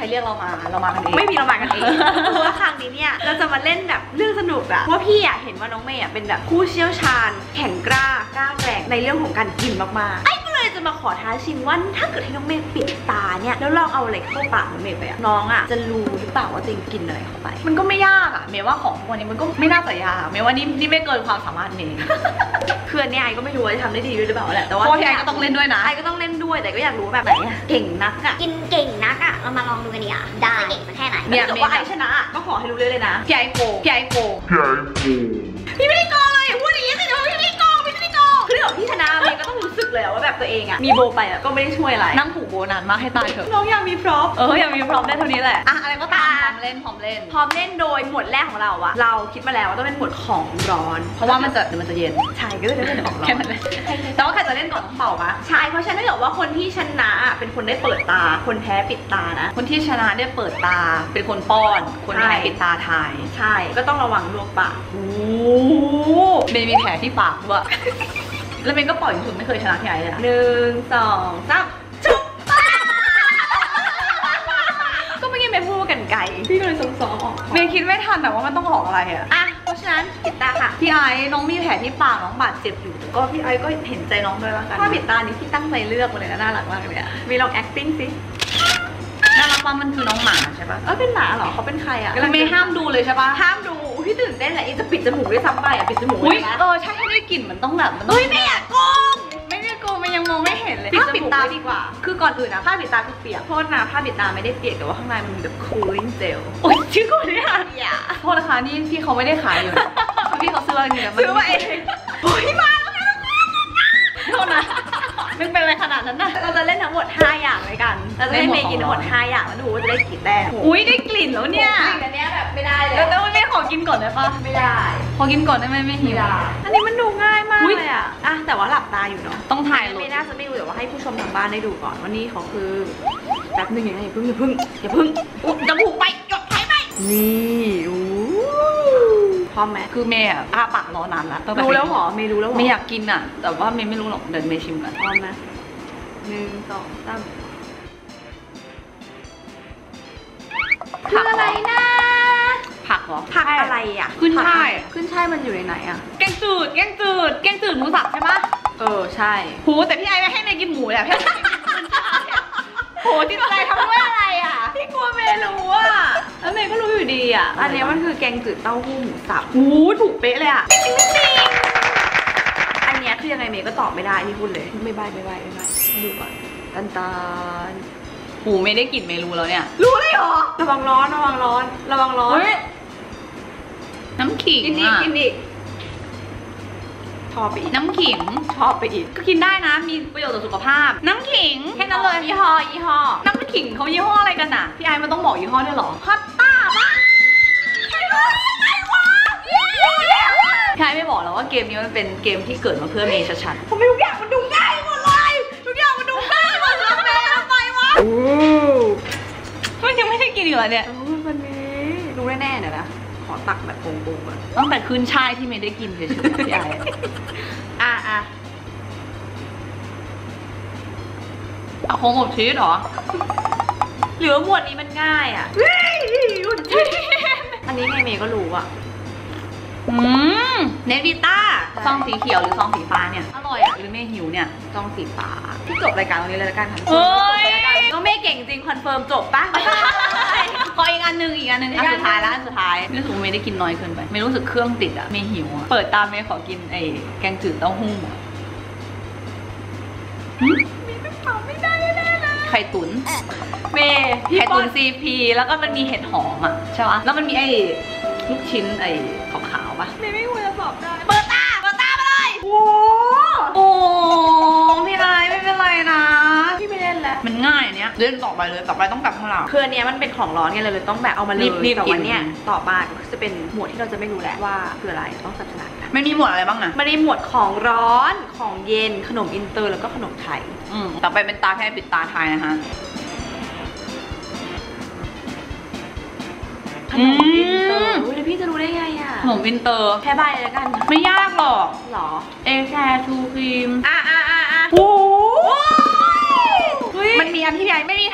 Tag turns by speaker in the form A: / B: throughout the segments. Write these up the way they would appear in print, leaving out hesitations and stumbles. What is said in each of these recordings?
A: รเรียกเรามากันเอง
B: ไม่มีเรามากันเองเพราะว่าครั้งนี้เนี่ยเราจะมาเล่นแบบเรื่องสนุกอะว่าพี่อะเห็นว่าน้องเมย์อะเป็นแบบผู้เชี่ยวชาญแข็งกล้าแกร่งในเรื่องของการกินมากๆไอ้ก็เลยจะมาขอท้าชิงว่าถ้าเกิดให้น้องเมย์ปิดตาเนี่ยแล้วลองเอาอะไรเข้าปากน้องเมย์ไปอะน้องอะจะรู้หรือเปล่าว่าตัวเองกินอะไรเข้าไป
A: มันก็ไม่ยากอะเมย์ว่าของพวกนี้มันก็ไม่น่าจะยากเมย์ว่านี่ไม่เกินความสามารถเมย์
B: คือเนี่ยไอ้ก็ไม่รู้ว่าจะทำได้ดีด้วยหรือเปล่าแหละแต่ว่า
A: พี่ไอ้ก็ต้องเล่นด้วยนะ
B: ไอ้ก็ต้องเล่นด้วยแต่ก็อยากรู้แบบไหนอะเก่งนักอะ
C: กินเก่งนักอะเรามาลองดูกันดีอ่ะได้เก่งสักแค่ไหน
B: เนี่ยถ้าเกิดว่าไอ้ชนะก็ขอให้รู้เลยนะ
A: พี่ไอ้โก
B: พี่ไม่ได้โกงเลยพูดอย่างนี้สิเดี๋ยวพี่ไม่ได้โกงคือเดี๋ยวพี่ชนะเมย์ก็ต้องรู้สึกเลยว่าแบบตัวเองอะมีโบไปอะก็ไม่ได้ช่วยอะไร
A: นั่งผูกโบนานมากให้ตายเถอะ
B: น้องอยากมีพร็อพ
A: อยากมีพร็อพได้เท่านี้แหละอะอะไรก็ตามพร้อมเล่น
B: พร้อมเล่นโดยหมวดแรกของเราอะเราคิดมาแล้วว่าต้องเป็นหมวดของร้อน
A: เพราะว่ามันจะเย็น
B: ใช่ก็เลยได้เป็นของร้อน
A: แต่ว่าใครจะเล่นก่อนต้องเป่าปะ
B: ใช่เพราะฉะนั้นถ้าเกิดว่าคนที่ชนะเป็นคนได้เปิดตาคนแพ้ปิดตานะ
A: คนที่ชนะได้เปิดตาเป็นคนป้อนคนแพ้ปิดตาทาย
B: ใช่ก็ต้องระวังลวกปาก
A: โอ้เมย์มีแผลที่ปากด้วยแล้วเมย์ก็ปล่อยสุดไม่เคยชนะที่ไหนเลย
B: 1 2 3จุ๊บก็ไม่ยังไม่พูดกันไกลพี่ก็เลยซ้อมออก
A: เมย์คิดไม่ทันแต่ว่ามันต้องออกอะไร
B: อะเพราะฉะนั้นปิดตาค่ะ
A: พี่ไอ้น้องมีแผลที่ปากน้องบาดเจ็บอยู่ก็พี่ไอ้ก็เห็นใจน้องด้วยละกัน
B: ถ้าปิดตานี้พี่ตั้งใจเลือกมาเลยนะน่ารักมากเลยอะมีลอง acting สิ
A: น่ารักว่ามันคือน้องหมาใช่ปะ
B: เป็นหมาเหรอเขาเป็นใครอะ
A: เมย์ห้ามดูเลยใช่ปะ
B: ห้ามดูพี่ตื่นเต้นแหละอีจะปิดจมูกด้วยซ้ำไปอะปิดจมูก
A: ใช่ถ้าได้กลิ่นมันต้องแบบ
B: ไม่อยากโกง
A: มันยังมองไม่เห็นเลย
B: ผ้าปิดตาดีกว่าคือก่อนอื่นนะผ้าปิดตาคือเปียกโทษนะผ้าปิดตาไม่ได้เปียกแต่ว่าข้างในมันมีแบบ cooling gel
A: โอ๊ยชื่อคนนี้อ่ะโทษนะคะนี่พี่เขาไม่ได้ขายอยู่พี่เขาซื้อมาเอง
B: ซื้อมาเองโอ๊ยมาแล้ว
A: โทษนะมันเป็นอะไรขนาดนั้นน่ะ
B: เราจะเล่นทั้งหมด5อย่างเลยกันเราจะให้เมย์กินทั้งหมด5อย่างแล้วดูว่าจะได้กี่แต้ม
A: ได้กลิ่นแล้วเนี่ย
B: อันนี้แบบไม่ได้เลย
A: แล้วไม่ขอกินก่อนได้ปะ
B: ไม่ได้
A: ขอกินก่อนได้ไหมไม่หิว
B: อันนี้มันดูง่ายมากเลยอะแต่ว่าหลับตาอยู่เนาะ
A: ต้องถ่าย
B: ไม่น่าจะไม่ดูแต่ว่าให้ผู้ชมทางบ้านได้ดูก่อนว่านี่เขาคือแป๊บนึงอย่างไรอย่าพึ่งจมูกไปหยดไฟไหมนี่พร้อมไหม
A: คือเมย์อ้าปากรอนานแล้ว
B: รู้แล้วหรอเมย์รู้แล้ว
A: ไม่อยากกินอ่ะแต่ว่าเมย์ไม่รู้หรอกเดี๋ยวเมย์ชิมกัน
B: พร้อมไหม1 2 3คืออะไรนะ
A: ผักเหรอ
B: ผักอะไรอ่ะ
A: ขึ้นช่าย
B: มันอยู่ในไหนอ่ะ
A: แกงจืดหมูสับใช่ปะ
B: ใช่
A: โหแต่พี่ไอ้ไม่ให้เมย์กินหมูแหละพี่โหจิตใจทำด้วยอะไรอ่ะ
B: พี่กลัวเมย์รู้อ่ะแล้วเมย์ก็รู้อยู่ดีอ่ะอันนี้มันคือแกงจืดเต้าหู้หมูสับ
A: ถูกเป๊ะเลยอ่ะ
B: อันนี้คือยังไงเมย์ก็ตอบไม่ได้นี่พูดเลยไม่ใบดูก่อนตัน
A: หูไม่ได้กลิ่นเมรู้แล้วเนี่ย
B: รู้เลยเหรอระวังร้อน
A: น้ำขิง
B: กินอีกชอบไปอีก
A: น้ำขิง
B: ชอบไปอีก
A: ก็กินได้นะมีประโยชน์ต่อสุขภาพน้ำขิงแค่นั้นเลย
B: ยี่ห้อ
A: น้ำขิงเขายี่ห้ออะไรกันน่ะพี่ไอ้มันต้องบอกยี่ห้อด้วยหรอ
B: พาสต้าป่ะ
A: พี่ไอ้ไม่บอกแล้วว่าเกมนี้มันเป็นเกมที่เกิดมาเพื่อเมย์ชัด
B: ๆผมไม่ทุกอย่างมันดูง่ายหมดเลยทุกอย่างมันดูง่ายหมดเลยเมย์ทำไมวะ
A: มันยังไม่ได้กินอยู่เลยเนี่ย
B: มันนี้ดูแน่ๆเนี่ยนะขอตักแบบโกงๆก่อน
A: ตั้งแต่คืนชายที่เมย์ได้กินเฉยๆพี่ไอ้เอาโค้งอบชีสเหรอ
B: หรือว่าหมวดนี้มันง่ายอ่ะอันนี้ไงเมย์ก็รู้อ่ะ
A: เนวิต้าซองสีเขียวหรือซองสีฟ้าเนี่ยอร่อยอ่ะหรือเมย์หิวเนี่ย
B: ซองสีฟ้าที่จบรายการตรงนี้เลยละกันค่ะ
A: ก็เมย์เก่งจริงคอนเฟิร์มจบปะขออีกอันนึงอันสุดท้ายแล้วอันสุดท้ายไม่รู้สึกเมย์ได้กินน้อยเกินไปไม่รู้สึกเครื่องติดอ่ะเมย์หิวอ่ะเปิดตาเมย์ขอกินไอ้แกงจืดเต้าหู้
B: ไม่ได้แน่เลย
A: ไข่ตุ๋น
B: เมย์
A: ไข่ตุ๋นซีพีแล้วก็มันมีเห็ดหอมอ่ะใช่ปะแล้วมันมีไอ้ลูกชิ้นไอ้ขาวๆปะ
B: ไม่ควรจะบอกได้
A: เปิดตามาเลยโอ้พี่ไอ้ไม่เป็นไรนะ
B: พี่ไม่เล่นแล้ว
A: มันง่ายอันเนี้ยเล่นต่อไปเลยต่อไปต้องกลับข้างหลัง
B: คืออันเนี้ยมันเป็นของร้อนไงเลยต้องแบบเอามารีบแต่วันเนี้ยต่อมาก็จะเป็นหมวดที่เราจะไม่รู้แหละว่าคืออะไรต้องสับสนกัน
A: ไม่มีหมวดอะไรบ้างนะ
B: มันมีหมวดของร้อนของเย็นขนมอินเตอร์แล้วก็ขนมไทย
A: ต่อไปเป็นตาแค่ปิดตาไทยนะคะ
B: ขนมอินเตอร์แล้วพี่จะรู้ได้ไงอะ
A: ขนมอินเตอร์
B: แค่ใบเลยกัน
A: ไม่ยากหรอก
B: หรอ
A: เอแคร์ทูครีม
B: โอ้
A: มันมีอันที่ใหญ่ไม่มีท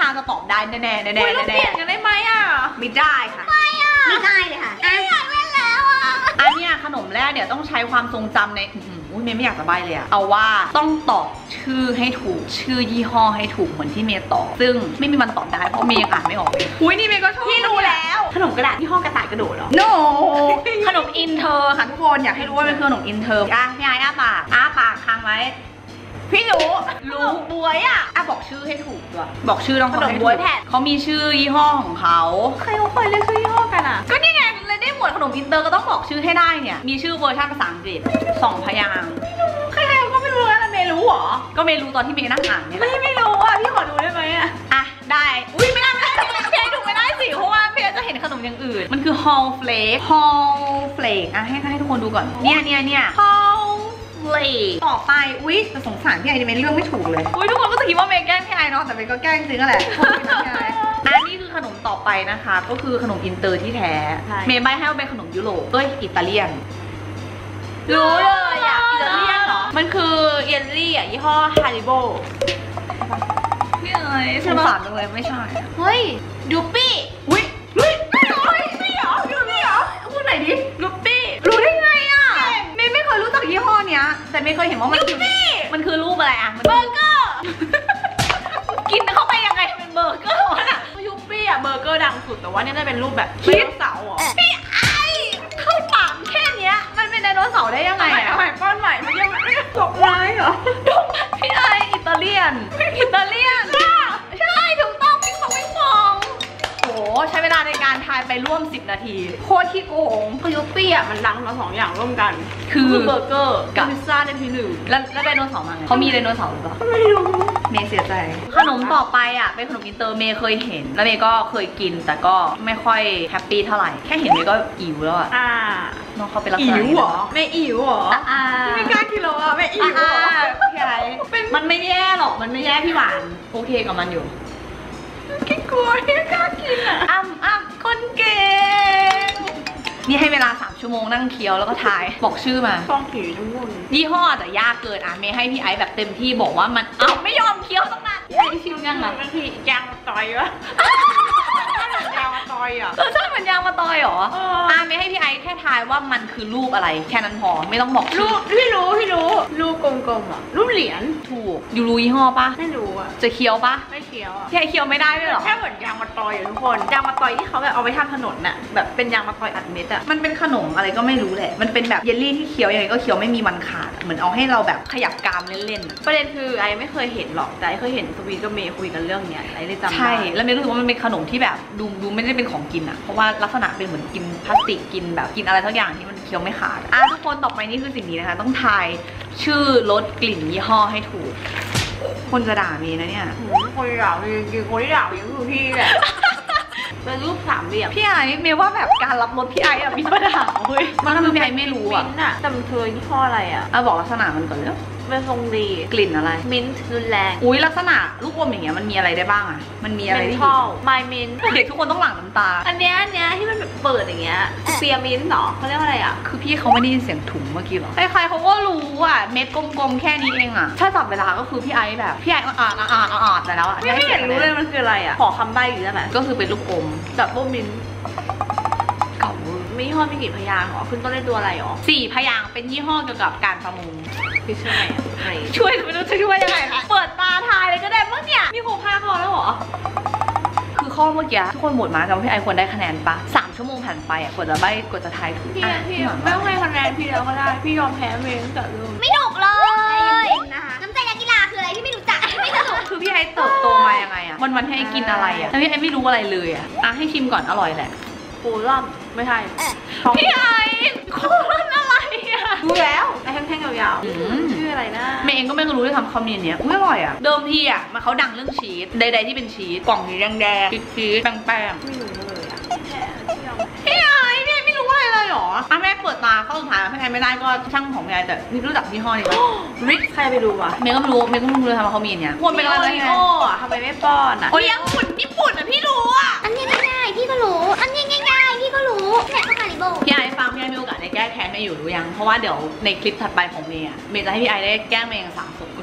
A: างจะตอบได้แน่ๆแน่ๆ
B: เราเปลี่ยนกันได้ไหมอ่ะ
A: ไม่ได้ค่ะ
C: ไม่ได้เลยค่ะอยากเล่นแล้วอ่ะ
A: อันเนี้ยขนมแรกเดี๋ยวต้องใช้ความทรงจำในอุ้ยเมย์ไม่อยากจะใบ้เลยอะเอาว่าต้องตอบชื่อให้ถูกชื่อยี่ห้อให้ถูกเหมือนที่เมย์ตอบซึ่งไม่มีวันตอบได้เพราะเมย์ยังอ่านไม่ออกเลยอุ้ยนี่เมย์ก็ชอบ
B: พี่รู้แล้วขนมกระดาษที่ห้องกระต่ายกระโดดเหรอ
A: no ขนมอินเทอร์ค่ะทุกคนอยากให้รู้ว่าเป็นขนมอินเทอร์อ่ะพี่ไอ้อ้าปากค้างไว้พี่รู้บวยอ่ะบอกชื่อให้ถูกด้วยบอกชื่อต้อง
B: ขนมบ๊วยแผ่น
A: เขามีชื่อยี่ห้อของเขา
B: ใครเขาเคยเรียกชื่อยี่ห้อกันอ่ะ
A: ก็นี่ไงเลยได้หมวดขนมอินเตอร์ก็ต้องบอกชื่อให้ได้เนี่ยมีชื่อเวอร์ชันภาษาอังกฤษ2 พยางค์
B: ใครๆก็ไม่รู้แล้วเมย์รู้เหรอ
A: ก็เมย์รู้ตอนที่เมย์นั่งอ่านนี่แหละ
B: ไม่รู้อ่ะพี่ขอดูได้ไหมอ่ะ
A: อ่ะได้อุ้ยไม่ได้พี่ไอ้ถูกไม่ได้สิเพราะว่าพี่ไอ้จะเห็นขนมอย่างอื่นมันคือ Hall Flake Hall Flake อ่ะให้ทุกคนดูก่อนเนี่ย Hall Flake ต่อไปอุ้ยจะสงสารพี่ไอ้ดิเมย์เรื่องไม่ถูกเลยอุ้ยทุกคนก็จะคิดว่าเมย์แกล้งพี่ไอ้เนาะแต่เมย์ก็แกล้งจริงนั่นแหละอันนี้คือขนมต่อไปนะคะก็คือขนมอินเตอร์ที่แท้เมย์ใบ้ให้ว่าเป็นขนมยุโรปอิตาเลียน
B: รู้เลยอ่ะอิตาเลียนเหรอมันคือเยลลี่อ่ะยี่ห้อฮาริโบ
A: พี่ไอ้สงสารจังเลยไม่ใช่
B: เฮ้ยดูปี้
A: อุ้ยไม่เหรอดูนี่เหรอพูดไหนดิ
B: ดูปี้
A: รู้ได้ไงอ่ะเมย์ไม่เคยรู้จักยี่ห้อเนี้ยแต่เมย์เคยเห็นว่ามันคือรูปอะไรอ่ะ
B: เบอร์เกอร์
A: กินเข้าไปยังไงเป็นเบอร์เกอร์วะน่ะ
B: ยูปี้อ่ะเบอร์เกอร์ดังสุดแต่ว่าเนี่ยจะเป็นรูปแบบ
A: คิด
B: เสาร์เหรอ
A: พี่ไอ้เข้าปากแค่เนี้ยมันเป็นไดโนเสาร์ได้ยังไงอ่ะ
B: เอาใหม่ก้อนใหม่ไม่ยังตกร้ายเหรอ
A: พี่ไอ้อิตาเลียนใช่ถูกต้องพี่ฟองโหใช้เวลาในการทายไปร่วม10 นาทีโคตรขี้โกง
B: คือยูปี้อ่ะมันดังมา2 อย่างร่วมกัน
A: คือ
B: เบอร์เกอร์กับพิซซ่าในที่หนึ่ง
A: แล้วไดโนเสาร์มาไงเขามีไดโนเสาร์หรือเปล่า
B: ไม่รู้
A: เมย์เสียใจขนมต่อไปอ่ะเป็นขนมอินเตอร์เมย์เคยเห็นแล้วเมย์ก็เคยกินแต่ก็ไม่ค่อยแฮปปี้เท่าไหร่แค่เห็นเมย์ก็อิ๋วแล้วอ่ะน้องเขาเป็นลักษ
B: อิ๋
A: ณะ
B: วเหรอไม่อิ๋วเหรอ
A: อ่า
B: ไม่กล้ากินแล้วอ่ะไม่อิ๋วเหรอ
A: พี่ไอ้มันไม่แย่หรอกมันไม่แย่พี่หวานโอเคกับมันอยู่
B: กินกลัวไม่กล้ากินอ่ะ
A: อ้ำคนเก่งนี่ให้เวลา3 ชั่วโมงนั่งเคี้ยวแล้วก็ทายบอกชื่อมา
B: ฟองผีทั้งหมด
A: ยี่ห้อแต่ยากเกินเมย์ให้พี่ไอซ์แบบเต็มที่บอกว่ามันไม่ยอมเคี้ยวตั้งนานพี่ไอซ์ชิมยังอ่ะ
B: มันคือยางมาต่อยวะยางมาต่อยอ่ะ
A: ใช่เหมือนยางมะตอยเหรอ เมย์ให้พี่ไอซ์แค่ทายว่ามันคือรูปอะไรแค่นั้นพอไม่ต้องบอก
B: รูปพี่รู้รูปกลมๆอ่ะรูปเหรียญ
A: ถูกอยู่รู้ยี่ห้อปะ
B: ไม่รู้อ่ะ
A: จะเคี้ยวปะ
B: ไม่เคี้ยวอ่ะ
A: พี่ไอซ์เคี้ยวไม่ได้ด้วยเหรอ
B: แค่เหมือนยางมาต่อยอ่ะทุกคนยางมาต่อยที่เขาแบบเอาไปทำถนนน่ะแบบเป็นยางมาต่อยอัดเม็ดอ่ะ
A: มันเป็นขนมอะไรก็ไม่รู้แหละมันเป็นแบบเยลลี่ที่เคี้ยวยังไงก็เคี้ยวไม่มีวันขาดเหมือนเอาให้เราแบบขยับกรามเล่นๆ
B: ประเด็นคือไอไม่เคยเห็นหรอกแต่ไอเคยเห็นสวีกับเมย์คุยกันเรื่องเนี้ยไอเลยจำได้
A: ใช่แล้วเมย์รู้สึกว่ามันเป็นขนมที่แบบดูไม่ได้เป็นของกินอะเพราะว่าลักษณะเป็นเหมือนกินพลาสติกกินแบบกินอะไรทั้งอย่างที่มันเคี้ยวไม่ขาดทุกคนต่อไปนี่คือสิ่งนี้นะคะต้องทายชื่อรสกลิ่นยี่ห้อให้ถูกคนจะด่าเมย์นะเนี่ย
B: คนที่ด่าจริงๆคนที่ด่าจริงคือพี่แหละเป็นรูปสามเหลี่ยม
A: พี่ไอเมย์ว่าแบบการรับรสพี่ไออะมีปัญหาเว้ยมันคือพี่ไอไม่รู้อะ
B: มิ้นท์อะแต่มันคือยี่ห้ออะไรอะ
A: บอกลักษณะมันก่อนเลย
B: เป็นทรงดี
A: กลิ่นอะไร
B: มิ้นท์รุนแรง
A: อุ้ยลักษณะลูกอมอย่างเงี้ยมันมีอะไรได้บ้างอะมันมีอะไร
B: เมน
A: ที่
B: ทัลไมมิ้นท์
A: เด็กทุกคนต้องหลั่งน้ำตา
B: อันเนี้ยที่มันแบบเปิดอย่างเงี้ยเซียมิ้นท์เหรอเขาเรียกว่าอะไรอะ
A: คือพี่เขาไม่ได้ยินเสียงถุงเมื่อกี้หรอใครๆเขาก็รู้อ่ะเม็ดกลมๆแค่นี้เองอ่ะถ้าจับเวลาก็คือพี่ไอซ์แบบพี่ไอซ์อ่านแต่แล้วอ่ะ
B: ไม่เห็นรู้เลยมันคืออะไรอะขอคำใบ้อยู่ได้ไหม
A: ก็คือเป็นลูกอม
B: แบบโบมิ้นท์
A: เก่าเวอร์
B: มียี่ห้อมีกี่พยางค์หรอขึ้นต้นด้วยตัวอะไรหรอ
A: 4 พยางค์เป็นยี่ห้อเกี่ยวกับการประมง
B: คือชื่ออะไรอะอะไร
A: ช่วยไม่รู้จะช่วยยังไงคะเปิดตาทายเลยก็ได้มั้งเนี่ย
B: มี6 ภาคแล้วเหรอ
A: คือข้อเมื่อกี้ทุกคนโหวตมาแต่ว่าพี่ไอซ์ควรได้คะแนนปะ3 ชั่วโมงผ่านไปอ่ะกว่าจะใบ้กว่าจะทายถูก
B: พี่
A: อ่ะ
B: ไม่ต้องให้คะแนนพี่แล้วก็ได้พี่ยอมแพ้เมย์ตั้งแต่เริ่ม
C: ไม่หนุกเลยน้ำใจนักกีฬาคืออะไรที่ไม่รู้จักไม่สนุก
A: คือพี่ไอซ์เติบโตมายังไงอ่ะวันๆให้ไอซ์กินอะไรอ่ะแต่พี่ไอซ์ไม่รู้อะไรเลยอ่ะให้ชิมก่อนอร่อยแหละ
B: ปูร่อมไม่ใช่
A: พี่ไอซ์คนอะไรอ่ะ
B: รู้แล้วไอ้แท่งๆยาว
A: อืม
B: ๆชื่ออะไรนะ
A: เมย์เองก็ไม่รู้ด้วยทำคอมเมนต์เนี้ยอุ้ยอร่อยอ่ะเดิมทีอ่ะมันเขาดังเรื่องชีสใดๆที่เป็นชีสกล่องสีแดงๆชีสแป้ง
B: ไม่รู้เลยอ่ะแพ้ที่ยอม
A: ๆพี่ไอ้เนี่ยไม่รู้อะไรเลยเหรอแม่เปิดตาเข้าสุดท้ายพี่ไอ้ไม่ได้ก็ช่างของพี่ไอ้แต่นี่รู้จักยี่ห้อนี้ปะ
B: ริกใครไปดูอ่ะ
A: เมย์ก็ไม่รู้เลยทำคอมเมนต์เนี้ยควรเป็นอะไร
B: โอ
A: ไง
B: ริโอ้อะทำไมไม่ป้อนอ่ะ
A: โอ้ยญี่ปุ่นอ่ะพี่รู้อ่ะ
C: อันนี้ง่ายๆพี่ก็รู้ อันนี้ง่ายๆพี่ก็รู้เนี่ยก็ฮาริโบ
A: พี่ไอ้ฟังพี่ไอ้มีโอกาสได้แก้แค้นเมย์อยู่หรือยังเพราะว่าเดี๋ยวในคลิปถัดไปของเมย์อ่ะเมย์จะให้พี่ไอ้ได้แกล้งเมย์อย่างสามสมก็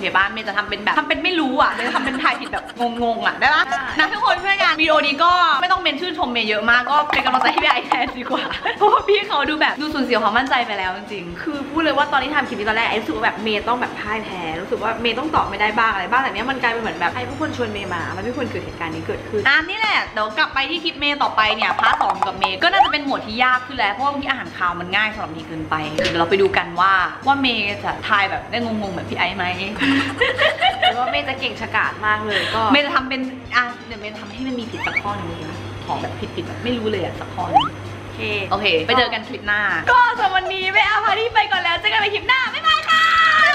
A: เคป่ะเมย์จะทำเป็นแบบทำเป็นไม่รู้อ่ะเมย์จะทำเป็นถ่ายผิดแบบงงๆอ่ะได้ปะนะทุกคนช่วยกันวิดีโอนี้ก็ไม่ต้องเป็นชื่นชมเมย์เยอะมากก็เป็นกำลังใจให้พี่ไอแทนดีกว่าเพราะว่าพี่เขาดูแบบดูสูญเสียความมั่นใจไปแล้วจริงๆ
B: คือพูดเลยว่าตอนที่ทำคลิปนี้ตอนแรกไอ้รู้สึกว่าแบบเมย์ต้องแบบพ่ายแพ้รู้สึกว่าเมย์ต้องตอบไม่ได้บ้างอะไรบ้างแต่เนี้ยมันกลายเป็นเหมือนแบบไอ้ผู้คนชวนเมย์มามันไม่ควรเกิดเหตุการณ์นี้เกิดขึ้น
A: นี่แหละเดี๋ยวกลับไปที่คลิปเมย์ต่อไปเนี่ยพาร์ท 2กับเมย์ก็น่าจะเป็นหมวดที่ยากขึ้นแล้วเพราะว่าบางทีอาหารคาวมันง่ายสำหรับเมย์เกินไปเดี๋ยวเราไปดูกันว่าเมย์จะทายแบบได้งงๆแบบพี่ไอไหม
B: หรือว่าเมย์จะเก่งฉกาจมากเลยก็
A: เมย์จะทำเป็นเดี๋ยวเมย์ทำให้มันมีผิดสักข้อหนึ่งเลยนะขอแบบผิดแบบไม่รู้เลยสักข้อนึงโอเคไปเจอกันคลิปหน้าก็สำหรับวันนี้เมย์เอาพาที่ไปก่อนแล้วเจอกันในคลิปหน้าบ๊ายบายค่ะ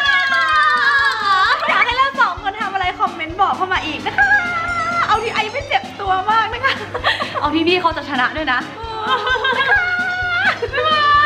B: อยากให้เรา2 คนทำอะไรคอมเมนต์บอกเข้ามาอีกนะคะเอาที่ไอไม่เจ็บตัวมากนะคะ
A: เอาที่พี่เขาจะชนะด้วยนะบ๊ายบาย